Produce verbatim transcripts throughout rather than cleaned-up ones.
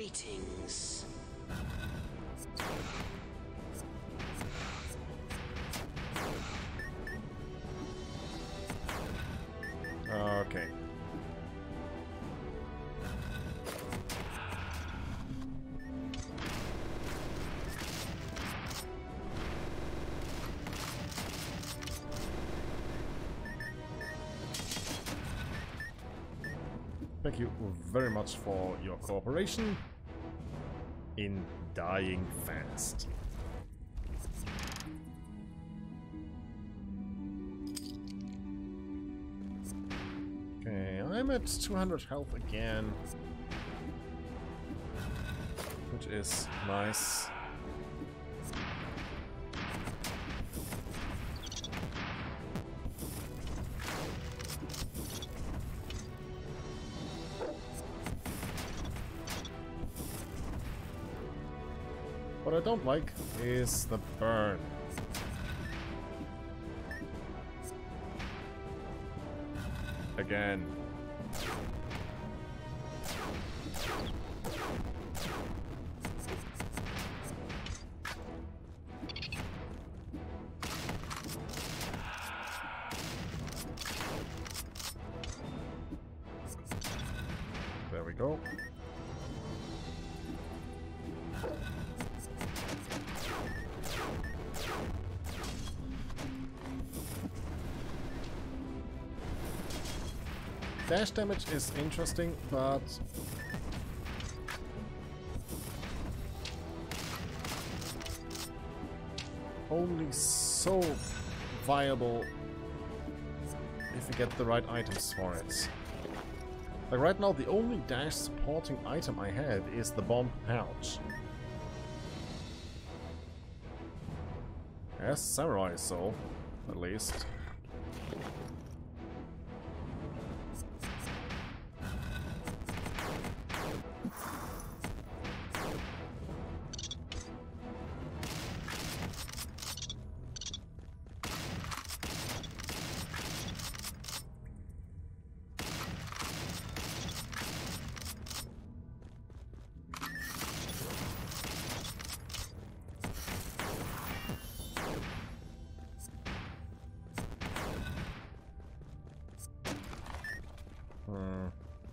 Greetings. Okay. Thank you very much for your cooperation in dying fast. Okay, I'm at two hundred health again, which is nice. What I don't like is the burn. Again. There we go. Dash damage is interesting, but only so viable if you get the right items for it. Like right now, the only dash supporting item I have is the bomb pouch. Yes, samurai soul, at least. Hmm.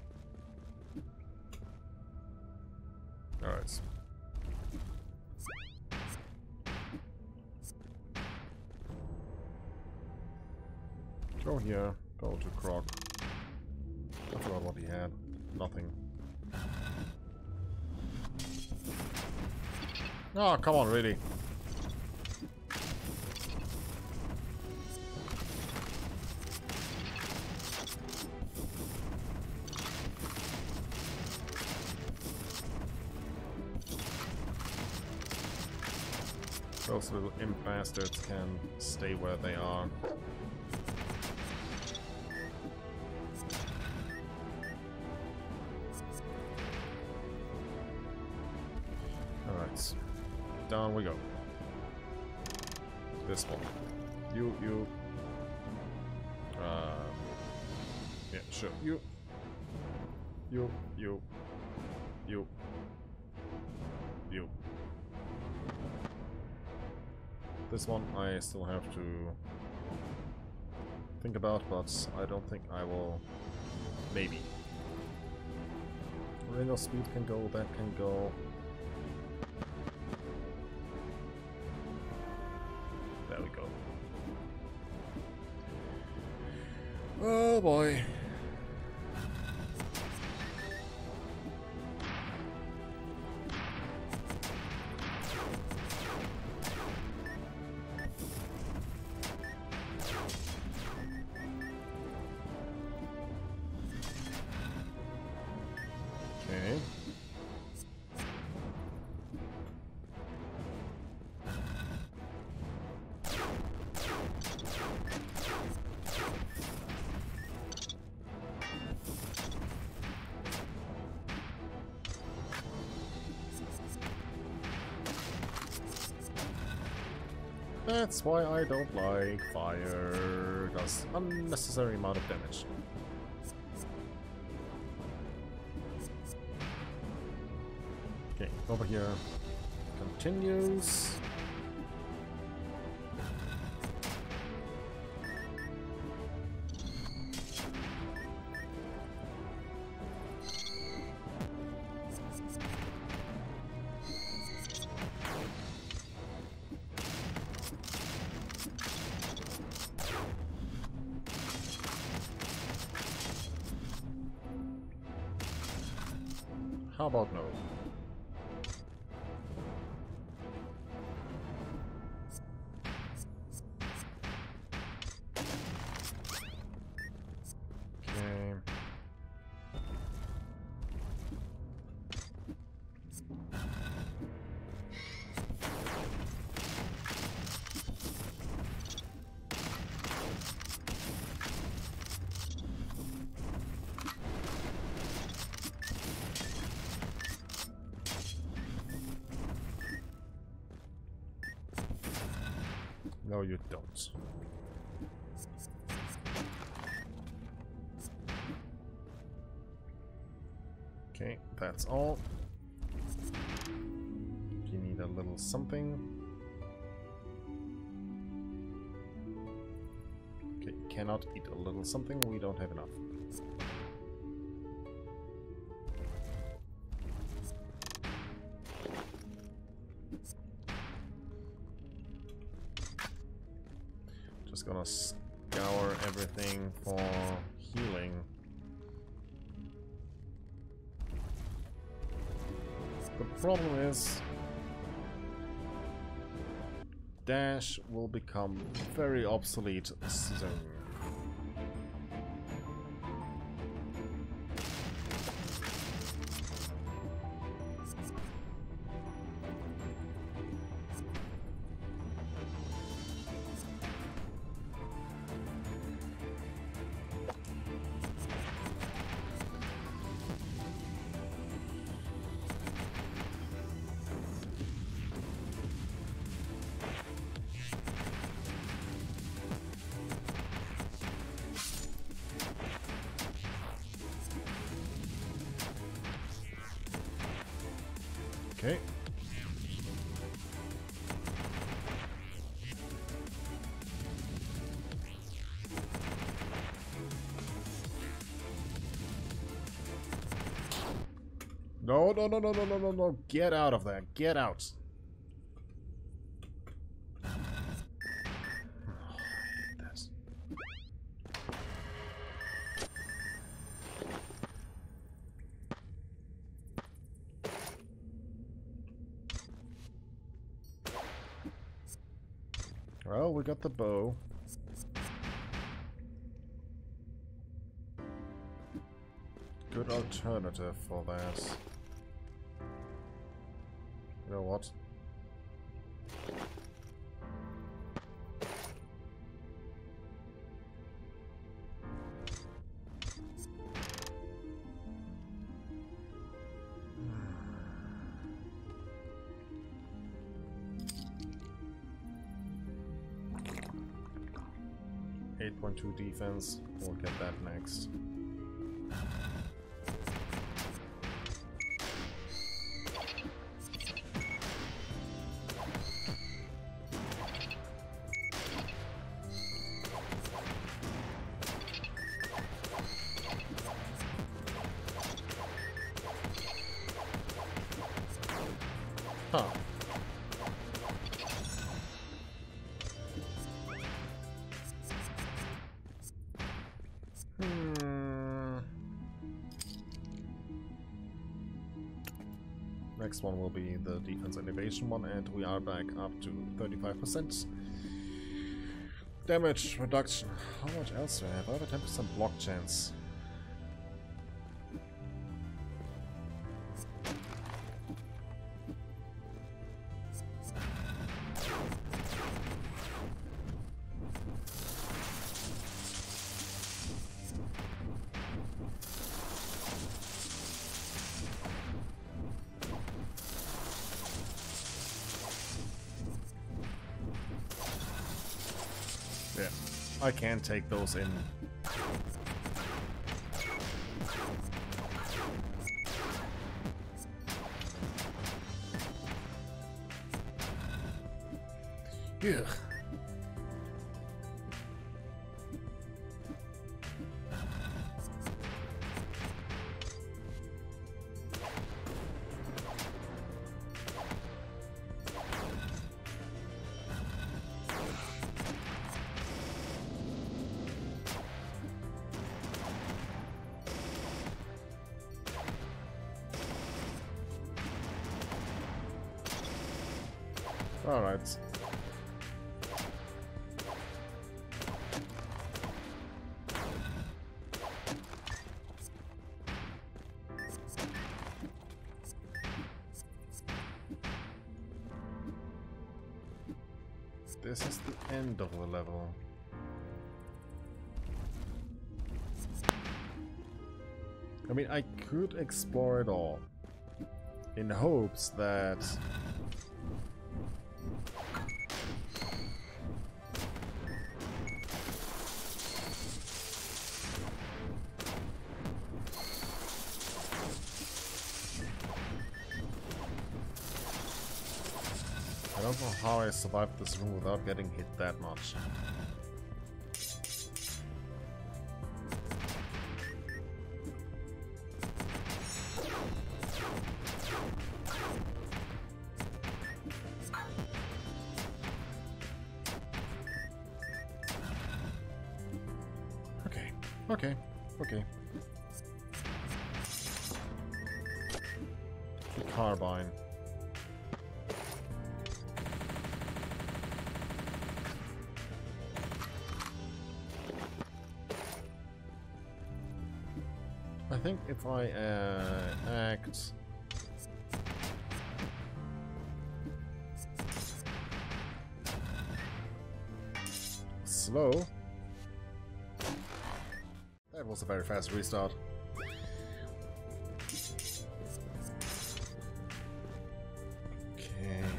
Alright. Go here, go to Croc. I forgot what he had. Nothing. Oh, come on, really. Those little imp bastards can stay where they are. Alright. Down we go. This one. You, you... Uh... Yeah, sure. You. You, you. You. You. This one I still have to think about, but I don't think I will. Maybe. Rainbow speed can go, that can go. There we go. Oh boy. Okay. That's why I don't like fire. It does unnecessary amount of damage. Okay, over here continues. How about no? Okay. No, you don't. Okay, that's all. You need a little something. Okay, cannot eat a little something. We don't have enough. Just gonna scour everything for healing. The problem is dash will become very obsolete soon. Okay. No, no, no, no, no, no, no, no. Get out of there. Get out. Well, we got the bow. Good alternative for that. You know what? eight point two defense. We'll get that next. Huh. Next one will be the defense innovation one, and we are back up to thirty-five percent damage reduction. How much else do I have? I have a ten percent block chance. I can take those in. Ugh. All right. This is the end of the level. I mean, I could explore it all in hopes that I don't know how I survived this room without getting hit that much. Okay, okay, okay. The carbine. I think if I uh, act slow, that was a very fast restart. Okay.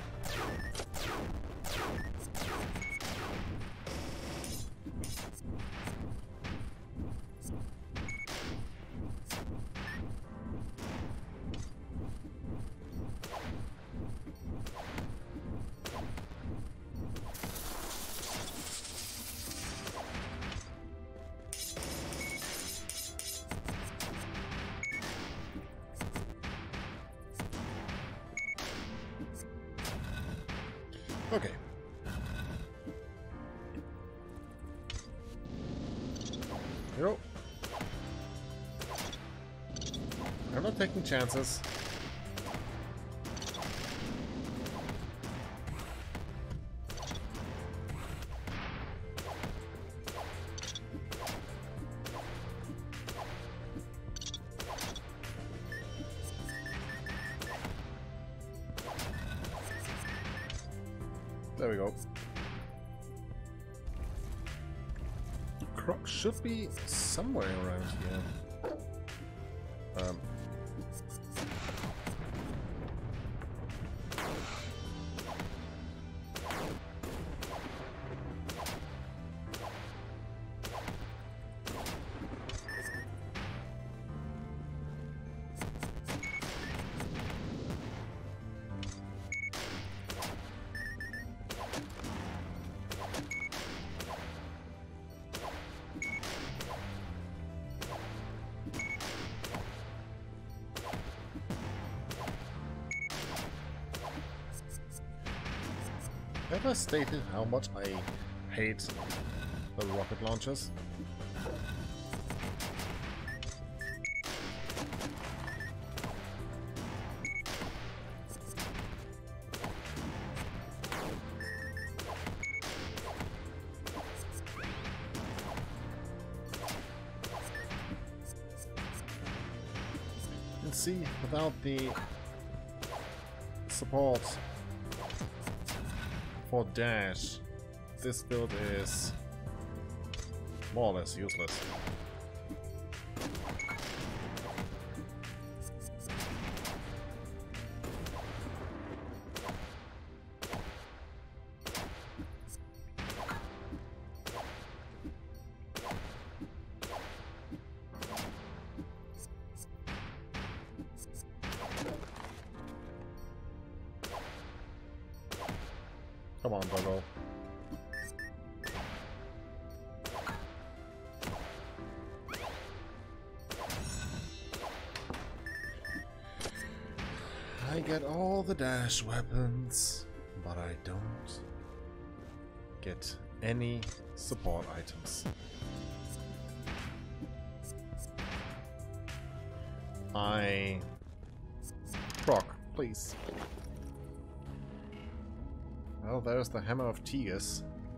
Okay. Yo. I'm not taking chances. There we go. Croc should be somewhere around here. Um. Have I stated how much I hate the rocket launchers? And see, without the support for dash, this build is more or less useless. Come on, Doggo. I get all the dash weapons, but I don't get any support items. I... Proc, please. Well, there's the Hammer of Tears.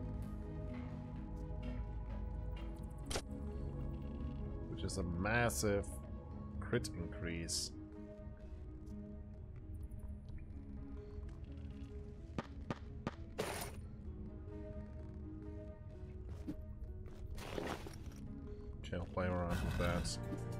Which is a massive crit increase. Okay, I'll play around with that.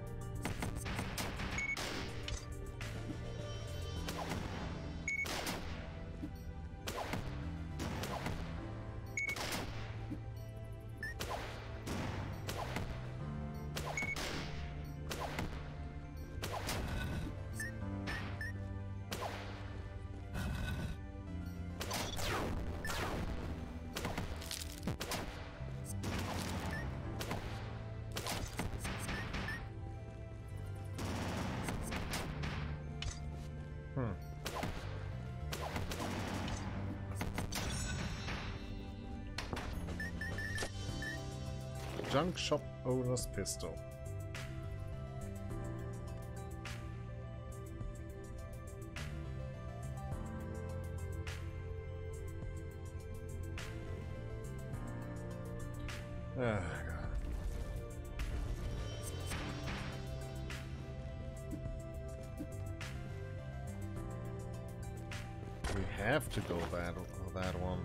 Junk shop owner's pistol. Ah, God. We have to go that that one.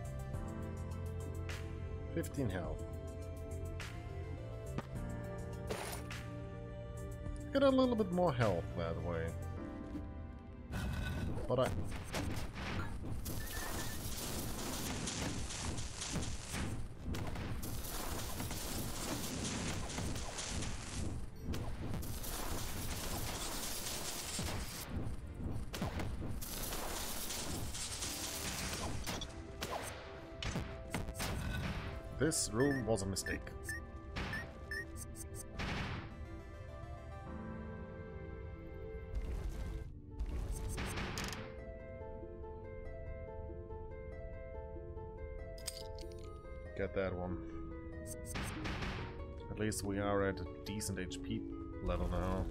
Fifteen health. Get a little bit more health that way. But I... This room was a mistake. Get that one. At least we are at a decent H P level now.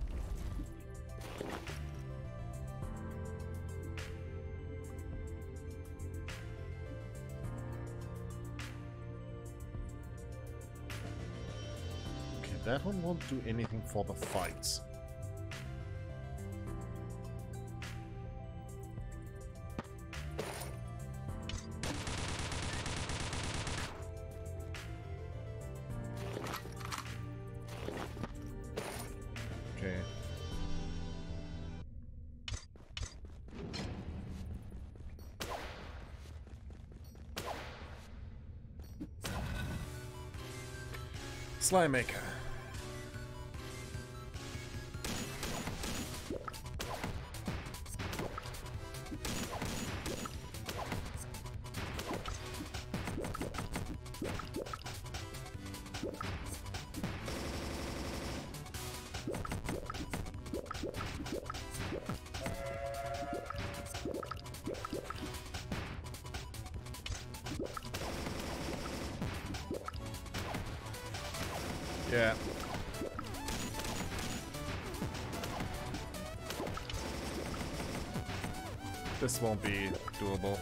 Okay, that one won't do anything for the fights. Slime Maker. Yeah. This won't be doable.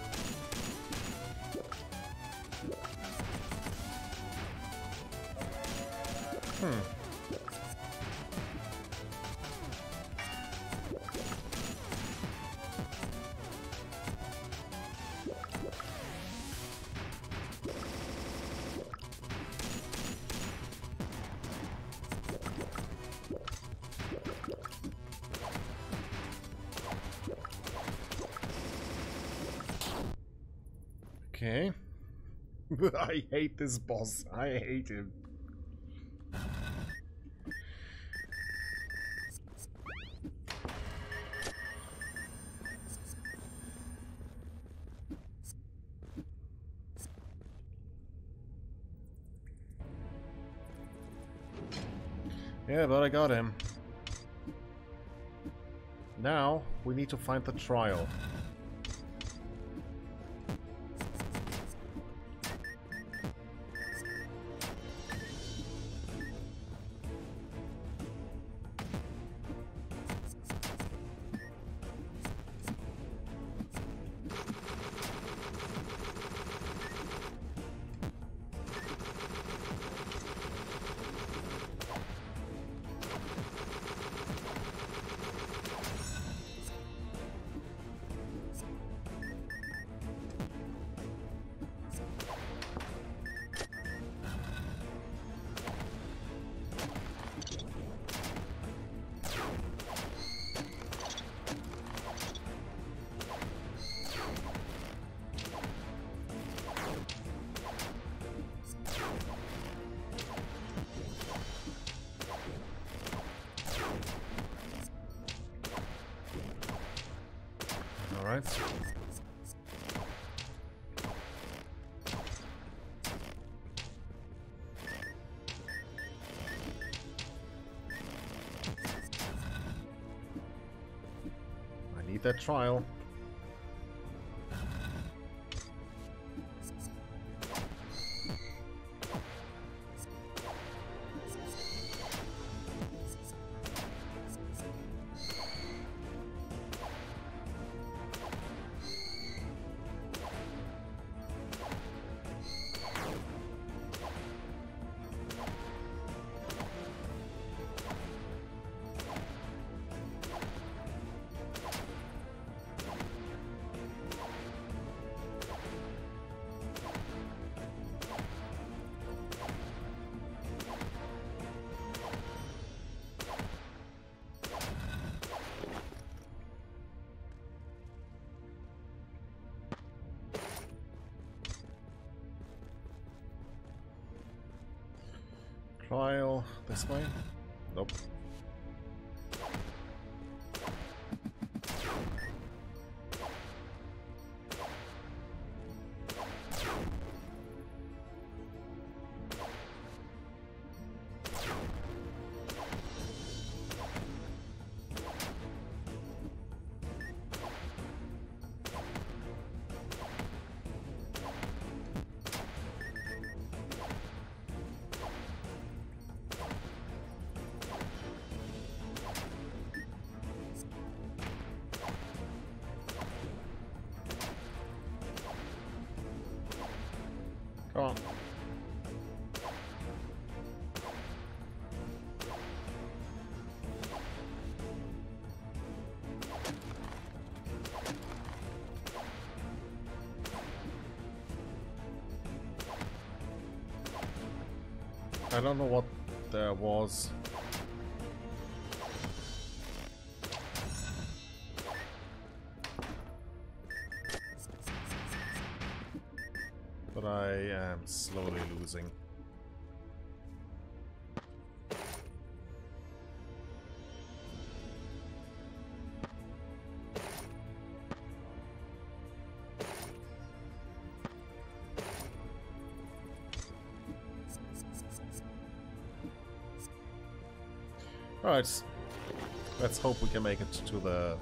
Hmm. Okay. I hate this boss. I hate him. Yeah, but I got him. Now, we need to find the trial. Alright. I need that trial. Trial this way? Nope. Come on. I don't know what there was. But I am slowly losing. Alright, let's hope we can make it to the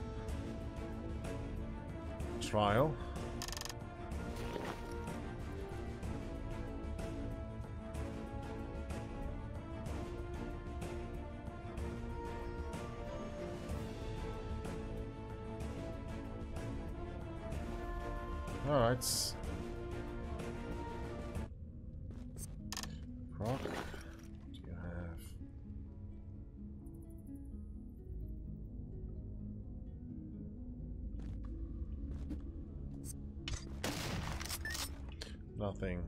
trial. Alright. Rock, what do you have? Nothing.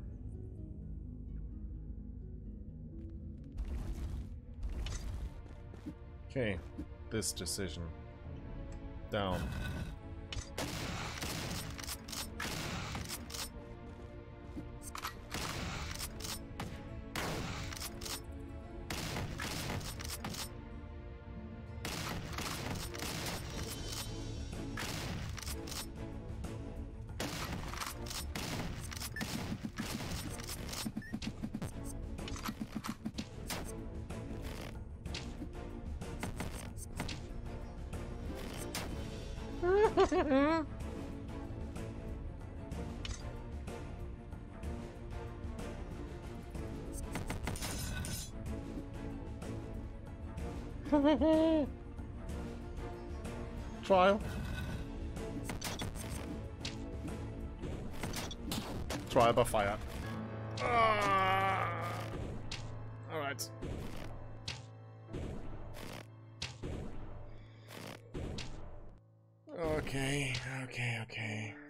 Okay, this decision. Down. Trial. Trial by fire. Ah. Alright. Okay, okay, okay.